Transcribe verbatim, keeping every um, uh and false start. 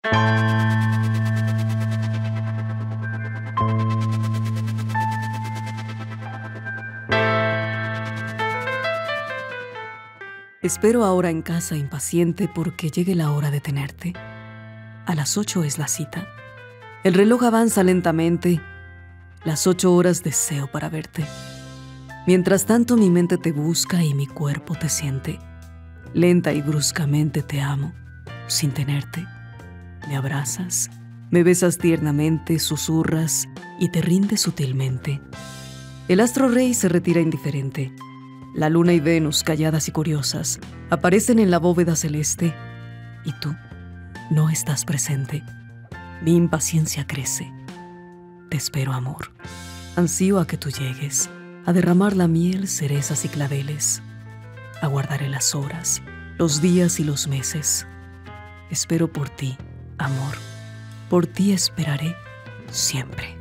Espero ahora en casa impaciente porque llegue la hora de tenerte. A las ocho es la cita. El reloj avanza lentamente. Las ocho horas deseo para verte. Mientras tanto mi mente te busca y mi cuerpo te siente. Lenta y bruscamente te amo, sin tenerte. Me abrazas, me besas tiernamente, susurras y te rindes sutilmente. El astro rey se retira indiferente. La luna y Venus, calladas y curiosas, aparecen en la bóveda celeste y tú no estás presente. Mi impaciencia crece. Te espero, amor. Ansío a que tú llegues, a derramar la miel, cerezas y claveles. Aguardaré las horas, los días y los meses. Espero por ti, amor. Por ti esperaré siempre.